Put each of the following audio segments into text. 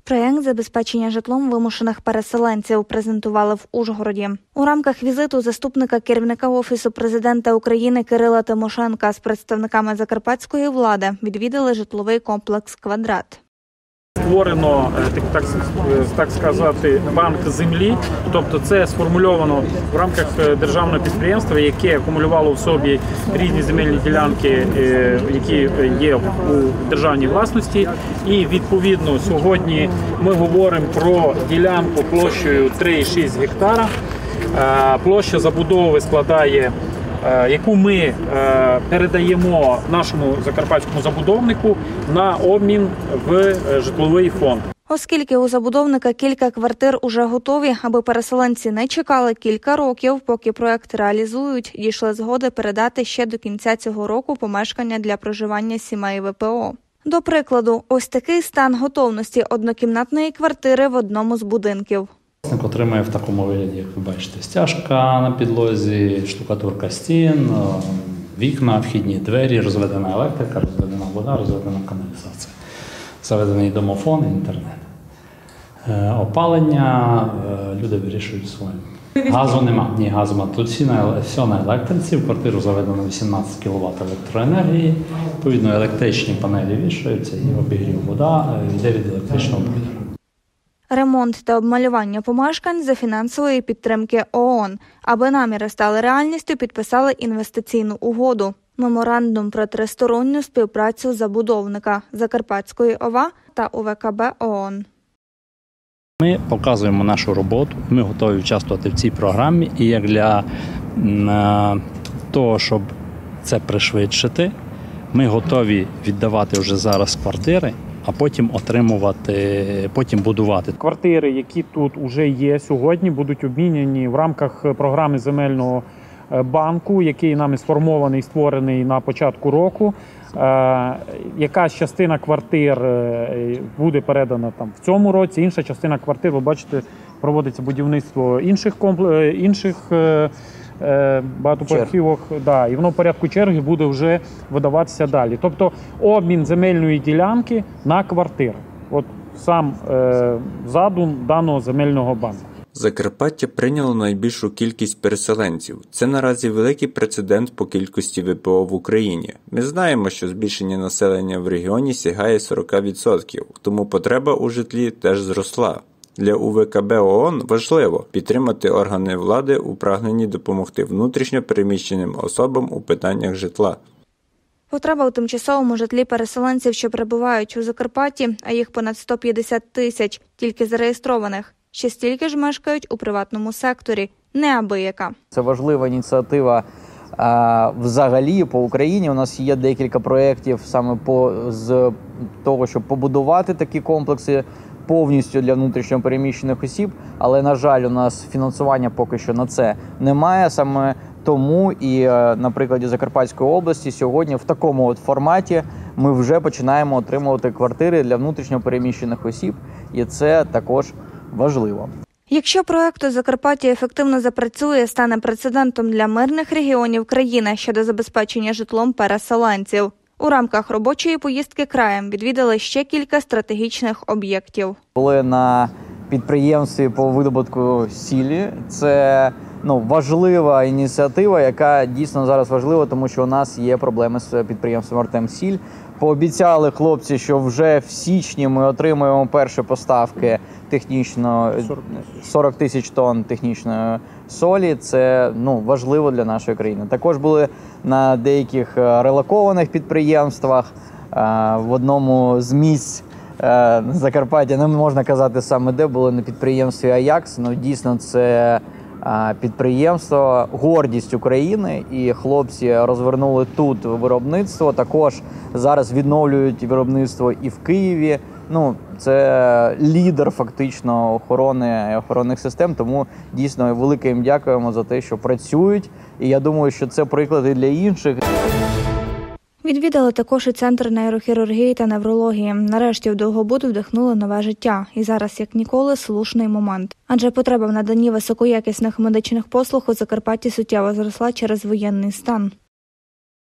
Проєкт забезпечення житлом вимушених переселенців презентували в Ужгороді. У рамках візиту заступника керівника Офісу президента України Кирила Тимошенка з представниками закарпатської влади відвідали житловий комплекс «Квадрат». Створено, так сказати, банк землі, тобто це сформульовано в рамках державного підприємства, яке акумулювало в собі різні земельні ділянки, які є у державній власності. І відповідно сьогодні ми говоримо про ділянку площею 3,6 гектара. Площа забудови складає, яку ми передаємо нашому закарпатському забудовнику на обмін в житловий фонд. Оскільки у забудовника кілька квартир уже готові, аби переселенці не чекали кілька років, поки проект реалізують, дійшли згоди передати ще до кінця цього року помешкання для проживання сімей ВПО. До прикладу, ось такий стан готовності однокімнатної квартири в одному з будинків. Власник отримає в такому вигляді, як ви бачите, стяжка на підлозі, штукатурка стін, вікна, вхідні двері, розведена електрика, розведена вода, розведена каналізація, заведений домофон, інтернет. Опалення люди вирішують своє. Газу нема, ні, газу нема. Тут все на електриці, в квартиру заведено 18 кВт електроенергії, відповідно електричні панелі вішаються і обігрів вода йде від електричного бойлера. Ремонт та обмалювання помешкань за фінансової підтримки ООН. Аби наміри стали реальністю, підписали інвестиційну угоду. Меморандум про тристоронню співпрацю забудовника Закарпатської ОВА та УВКБ ООН. Ми показуємо нашу роботу, ми готові участвувати в цій програмі. І як для того, щоб це пришвидшити, ми готові віддавати вже зараз квартири, а потім потім будувати. Квартири, які тут вже є сьогодні, будуть обміняні в рамках програми земельного банку, який нами сформований і створений на початку року. Якась частина квартир буде передана в цьому році, інша частина квартир, ви бачите, проводиться будівництво інших багатоповерхівок, і воно в порядку черги буде вже видаватися далі. Тобто обмін земельної ділянки на квартири. От сам задум даного земельного банку. Закарпаття прийняло найбільшу кількість переселенців. Це наразі великий прецедент по кількості ВПО в Україні. Ми знаємо, що збільшення населення в регіоні сягає 40%, тому потреба у житлі теж зросла. Для УВКБ ООН важливо підтримати органи влади у прагненні допомогти внутрішньо переміщеним особам у питаннях житла. Потреба у тимчасовому житлі переселенців, що перебувають у Закарпатті, а їх понад 150 тисяч, тільки зареєстрованих. Ще стільки ж мешкають у приватному секторі. Неабияка. Це важлива ініціатива взагалі по Україні. У нас є декілька проєктів саме з того, щоб побудувати такі комплекси повністю для внутрішньо переміщених осіб, але, на жаль, у нас фінансування поки що на це немає. Саме тому і на прикладі Закарпатської області сьогодні в такому форматі ми вже починаємо отримувати квартири для внутрішньо переміщених осіб, і це також важливо. Якщо проект у Закарпатті ефективно запрацює, стане прецедентом для мирних регіонів країни щодо забезпечення житлом переселенців. У рамках робочої поїздки краєм відвідали ще кілька стратегічних об'єктів. Були на підприємстві по видобутку сілі. Це важлива ініціатива, яка дійсно зараз важлива, тому що у нас є проблеми з підприємством «Артемсіль». Пообіцяли хлопці, що вже в січні ми отримаємо перші поставки 40 тисяч тонн технічної солі. Це важливо для нашої країни. Також були на деяких релокованих підприємствах. В одному з місць Закарпаття, не можна казати саме де, були на підприємстві «Аякс». Дійсно, це підприємство – гордість України, і хлопці розвернули тут виробництво. Також зараз відновлюють виробництво і в Києві. Це лідер фактично охоронних систем, тому дійсно велике їм дякуємо за те, що працюють. І я думаю, що це приклад і для інших. Відвідали також і Центр нейрохірургії та неврології. Нарешті в Довгобуду вдихнули нове життя. І зараз, як ніколи, слушний момент. Адже потреба в наданні високоякісних медичних послуг у Закарпатті суттєво зросла через воєнний стан.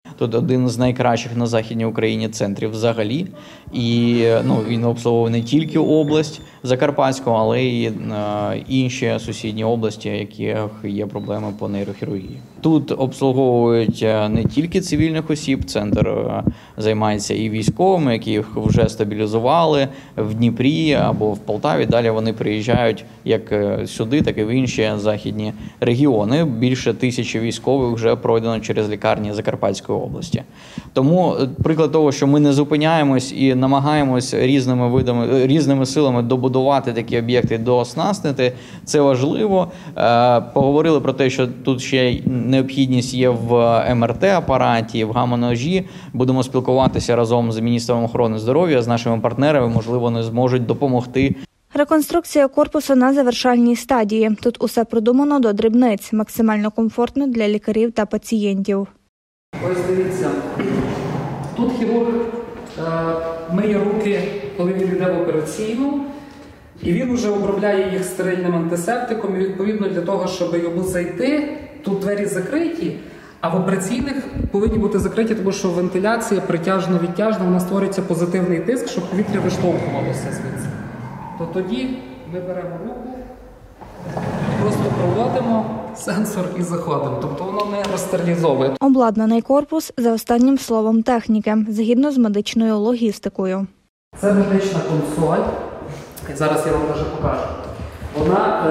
Тут один з найкращих на Західній Україні центрів взагалі. І він обслуговує не тільки область Закарпатську, але й інші сусідні області, яких є проблеми по нейрохірургії. Тут обслуговують не тільки цивільних осіб, центр займається і військовими, яких вже стабілізували в Дніпрі або в Полтаві. Далі вони приїжджають як сюди, так і в інші західні регіони. Більше 1000 військових вже пройдено через лікарні Закарпатської області. Тому приклад того, що ми не зупиняємось і намагаємось різними силами добудувати такі об'єкти, дооснастити, це важливо. Поговорили про те, що тут ще необхідність є в МРТ-апараті, в гамма-ножі. Будемо спілкуватися разом з Міністерством охорони здоров'я, з нашими партнерами, можливо, вони зможуть допомогти. Реконструкція корпусу на завершальній стадії. Тут усе продумано до дрібниць, максимально комфортно для лікарів та пацієнтів. Ось дивіться, тут хірург миє руки, коли він йде в операційну, і він вже обробляє їх стерильним антисептиком, і відповідно для того, щоб йому зайти, тут двері закриті, а в операційних повинні бути закриті, тому що вентиляція притяжно-відтяжна, вона створюється позитивний тиск, щоб повітря виштовхувалося звідси. То тоді ми беремо руку, просто проводимо сенсор і заходимо. Тобто воно не розстерилізовує. Обладнаний корпус за останнім словом техніки, згідно з медичною логістикою. Це медична консоль. Зараз я вам даже покажу. Вона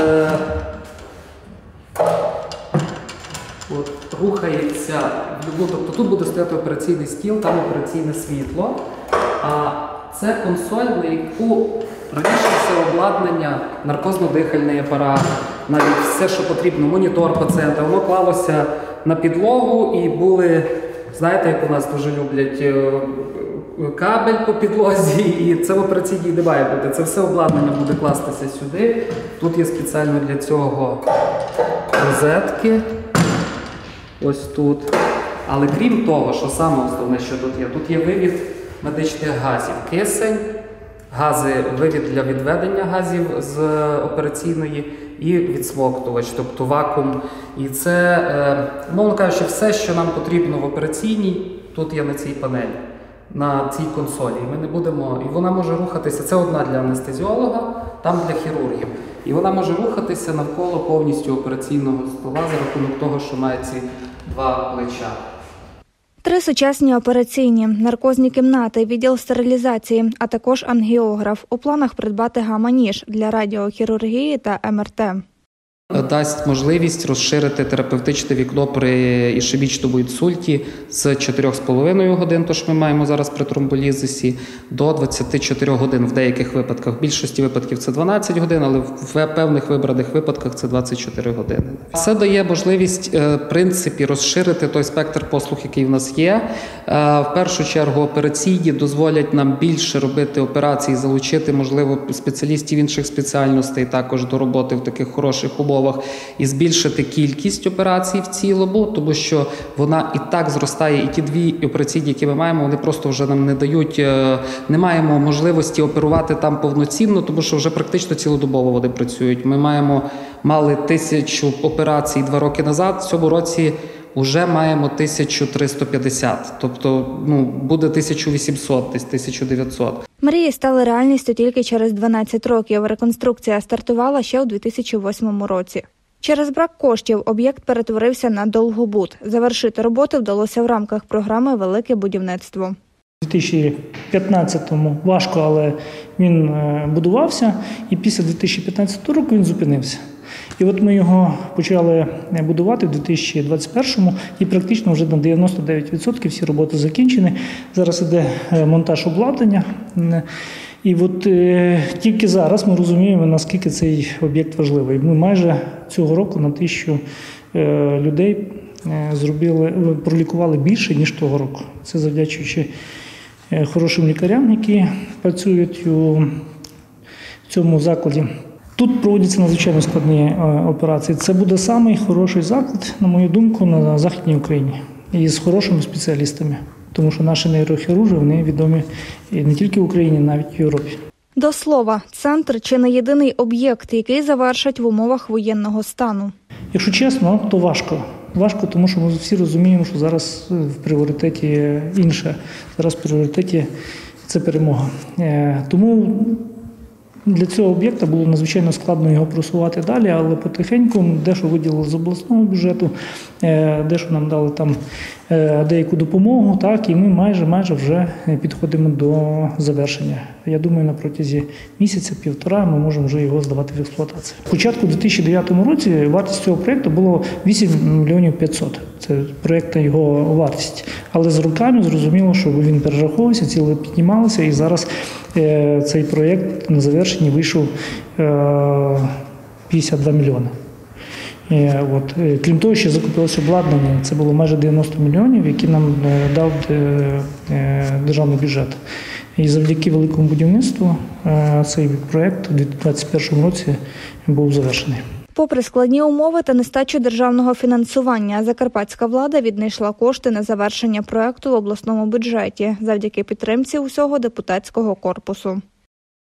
рухається в любу. Тобто тут буде стояти операційний стіл, там операційне світло. А це консоль, на яку раніше все обладнання, наркозно-дихальний апарат, навіть все, що потрібно, монітор пацієнта, воно клалося на підлогу і були, знаєте, як у нас дуже люблять, кабель по підлозі, і це в операційній не має бути. Це все обладнання буде кластися сюди. Тут є спеціально для цього розетки. Ось тут. Але крім того, що саме основне, що тут є вивід медичних газів. Кисень, вивід для відведення газів з операційної і відсмоктувач, тобто вакуум. І це, мовно кажучи, все, що нам потрібно в операційній, тут є на цій панелі, на цій консолі. Ми не будемо, і вона може рухатися, це одна для анестезіолога, там для хірургів. І вона може рухатися навколо повністю операційного стола за рахунок того, що має ці два плеча. 3 сучасні операційні, наркозні кімнати, відділ стерилізації, а також ангіограф. У планах придбати гамма-ніж для радіохірургії та МРТ. Дасть можливість розширити терапевтичне вікно при ішемічному інсульті з 4,5 годин, то що ми маємо зараз при тромболізисі, до 24 годин в деяких випадках. В більшості випадків це 12 годин, але в певних вибраних випадках це 24 години. Це дає можливість, в принципі, розширити той спектр послуг, який в нас є. В першу чергу операційні дозволять нам більше робити операцій, залучити, можливо, спеціалістів інших спеціальностей також до роботи в таких хороших умовах і збільшити кількість операцій в цілому, тому що вона і так зростає, і ті 2 операційні, які ми маємо, вони просто вже нам не дають, не маємо можливості оперувати там повноцінно, тому що вже практично цілодобово вони працюють. Ми мали 1000 операцій 2 роки назад, в цьому році вже маємо 1350, тобто буде 1800, десь 1900. Мрії стали реальністю тільки через 12 років. Реконструкція стартувала ще у 2008 році. Через брак коштів об'єкт перетворився на довгобуд. Завершити роботи вдалося в рамках програми «Велике будівництво». У 2015-му важко, але він будувався, і після 2015 року він зупинився. І от ми його почали будувати в 2021-му, і практично вже на 99% всі роботи закінчені. Зараз іде монтаж обладнання. І от тільки зараз ми розуміємо, наскільки цей об'єкт важливий. Ми майже цього року на 1000 людей пролікували більше, ніж того року. Це завдячуючи хорошим лікарям, які працюють у цьому закладі. Тут проводяться надзвичайно складні операції. Це буде самий хороший заклад, на мою думку, на Західній Україні. І з хорошими спеціалістами. Тому що наші нейрохірурги, вони відомі і не тільки в Україні, навіть в Європі. До слова, центр – чи не єдиний об'єкт, який завершать в умовах воєнного стану. Якщо чесно, то важко Важко, тому що ми всі розуміємо, що зараз в пріоритеті інше. Зараз в пріоритеті це перемога. Тому для цього об'єкта було надзвичайно складно його просувати далі, але потихеньку дещо виділили з обласного бюджету, дещо нам дали там деяку допомогу, так, і ми майже вже підходимо до завершення. Я думаю, на протязі місяця-півтора ми можемо вже його здавати в експлуатацію. Спочатку у 2009 році вартість цього проєкту було 8 мільйонів 500. Це проєктна його вартість. Але з роками зрозуміло, що він перераховувався, ціли піднімалися, і зараз цей проєкт на завершенні вийшов 52 мільйони. Крім того, ще закупилося обладнання. Це було майже 90 мільйонів, які нам дав державний бюджет. І завдяки великому будівництву цей проєкт у 2021 році був завершений. Попри складні умови та нестачу державного фінансування, закарпатська влада віднайшла кошти на завершення проєкту в обласному бюджеті завдяки підтримці усього депутатського корпусу.